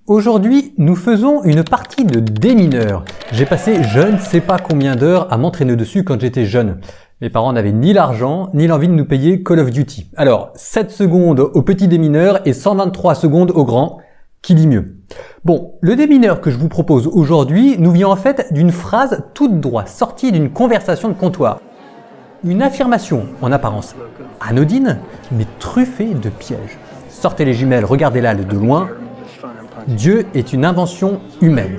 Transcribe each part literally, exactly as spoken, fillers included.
Aujourd'hui, nous faisons une partie de démineur. J'ai passé je ne sais pas combien d'heures à m'entraîner dessus quand j'étais jeune. Mes parents n'avaient ni l'argent, ni l'envie de nous payer Call of Duty. Alors, sept secondes au petit démineur et cent vingt-trois secondes au grand. Qui dit mieux? Bon, le démineur que je vous propose aujourd'hui nous vient en fait d'une phrase toute droite, sortie d'une conversation de comptoir. Une affirmation en apparence anodine, mais truffée de pièges. Sortez les jumelles, regardez-la de loin. Dieu est une invention humaine.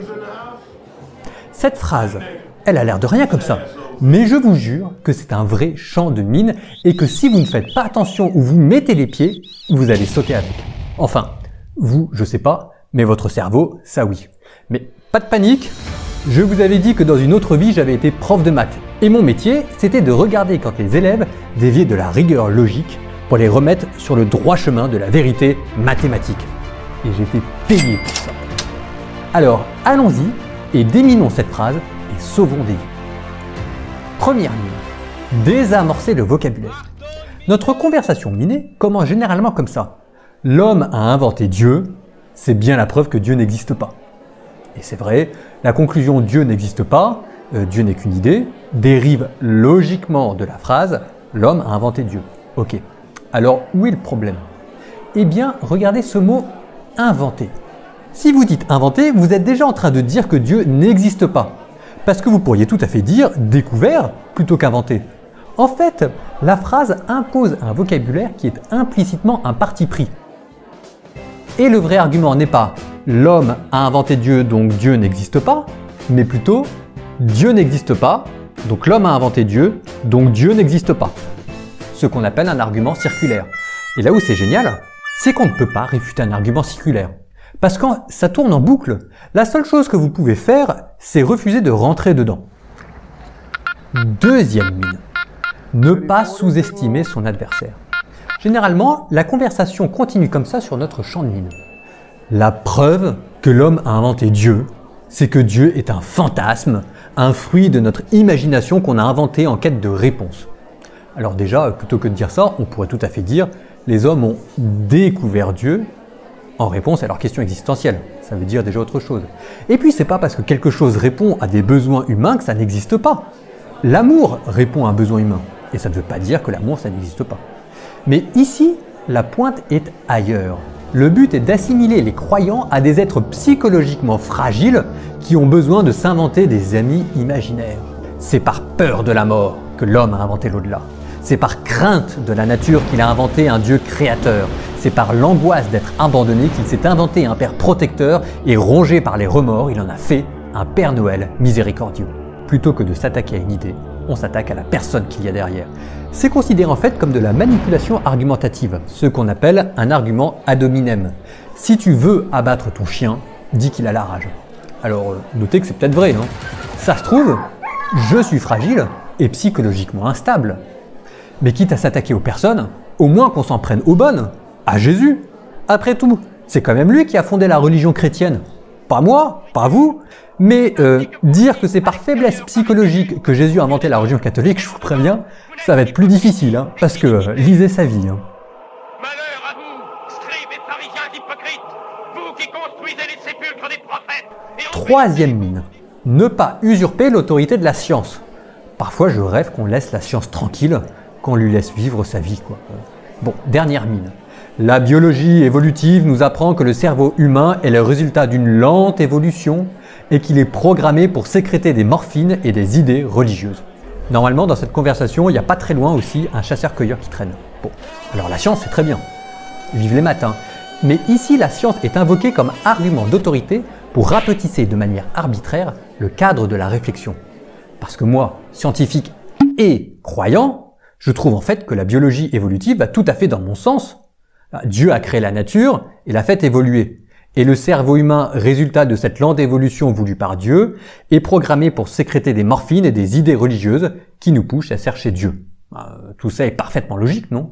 Cette phrase, elle a l'air de rien comme ça. Mais je vous jure que c'est un vrai champ de mine et que si vous ne faites pas attention où vous mettez les pieds, vous allez sauter avec. Enfin, vous, je sais pas, mais votre cerveau, ça oui. Mais pas de panique, je vous avais dit que dans une autre vie, j'avais été prof de maths. Et mon métier, c'était de regarder quand les élèves déviaient de la rigueur logique pour les remettre sur le droit chemin de la vérité mathématique. Et j'étais payé pour ça. Alors, allons-y et déminons cette phrase et sauvons des vies. Première mine, désamorcer le vocabulaire. Notre conversation minée commence généralement comme ça. L'homme a inventé Dieu, c'est bien la preuve que Dieu n'existe pas. Et c'est vrai, la conclusion Dieu n'existe pas, euh, Dieu n'est qu'une idée, dérive logiquement de la phrase l'homme a inventé Dieu. Ok, alors où est le problème? Eh bien, regardez ce mot inventer. Si vous dites inventer, vous êtes déjà en train de dire que Dieu n'existe pas. Parce que vous pourriez tout à fait dire découvert plutôt qu'inventé. En fait, la phrase impose un vocabulaire qui est implicitement un parti pris. Et le vrai argument n'est pas l'homme a inventé Dieu donc Dieu n'existe pas, mais plutôt Dieu n'existe pas, donc l'homme a inventé Dieu, donc Dieu n'existe pas. Ce qu'on appelle un argument circulaire. Et là où c'est génial, c'est qu'on ne peut pas réfuter un argument circulaire. Parce que ça tourne en boucle. La seule chose que vous pouvez faire, c'est refuser de rentrer dedans. Deuxième mine. Ne pas sous-estimer son adversaire. Généralement, la conversation continue comme ça sur notre champ de mine. La preuve que l'homme a inventé Dieu, c'est que Dieu est un fantasme, un fruit de notre imagination qu'on a inventé en quête de réponse. Alors déjà, plutôt que de dire ça, on pourrait tout à fait dire les hommes ont découvert Dieu en réponse à leurs questions existentielles. Ça veut dire déjà autre chose. Et puis c'est pas parce que quelque chose répond à des besoins humains que ça n'existe pas. L'amour répond à un besoin humain. Et ça ne veut pas dire que l'amour ça n'existe pas. Mais ici, la pointe est ailleurs. Le but est d'assimiler les croyants à des êtres psychologiquement fragiles qui ont besoin de s'inventer des amis imaginaires. C'est par peur de la mort que l'homme a inventé l'au-delà. C'est par crainte de la nature qu'il a inventé un Dieu créateur. C'est par l'angoisse d'être abandonné qu'il s'est inventé un Père protecteur et rongé par les remords, il en a fait un Père Noël miséricordieux. Plutôt que de s'attaquer à une idée, on s'attaque à la personne qu'il y a derrière. C'est considéré en fait comme de la manipulation argumentative, ce qu'on appelle un argument ad hominem. Si tu veux abattre ton chien, dis qu'il a la rage. Alors notez que c'est peut-être vrai, non? Ça se trouve, je suis fragile et psychologiquement instable. Mais quitte à s'attaquer aux personnes, au moins qu'on s'en prenne aux bonnes, à Jésus. Après tout, c'est quand même lui qui a fondé la religion chrétienne. Pas moi, pas vous. Mais euh, dire que c'est par faiblesse psychologique que Jésus a inventé la religion catholique, je vous préviens, ça va être plus difficile, hein, parce que euh, lisez sa vie. Hein. Malheur à vous, scribes et pharisiens hypocrites, vous qui construisez les sépulcres des prophètes. Et Troisième mine, ne pas usurper l'autorité de la science. Parfois, je rêve qu'on laisse la science tranquille, qu'on lui laisse vivre sa vie, quoi. Bon, dernière mine. La biologie évolutive nous apprend que le cerveau humain est le résultat d'une lente évolution et qu'il est programmé pour sécréter des morphines et des idées religieuses. Normalement, dans cette conversation, il n'y a pas très loin aussi un chasseur-cueilleur qui traîne. Bon, alors la science, c'est très bien. Vive les matins. Mais ici, la science est invoquée comme argument d'autorité pour rapetisser de manière arbitraire le cadre de la réflexion. Parce que moi, scientifique et croyant, je trouve en fait que la biologie évolutive va tout à fait dans mon sens. Dieu a créé la nature et l'a fait évoluer. Et le cerveau humain, résultat de cette lente évolution voulue par Dieu, est programmé pour sécréter des morphines et des idées religieuses qui nous poussent à chercher Dieu. Euh, tout ça est parfaitement logique, non?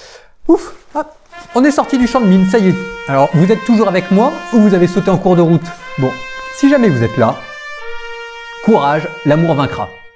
Ouf, hop, on est sorti du champ de mine, ça y est. Alors, vous êtes toujours avec moi ou vous avez sauté en cours de route? Bon, si jamais vous êtes là, courage, l'amour vaincra.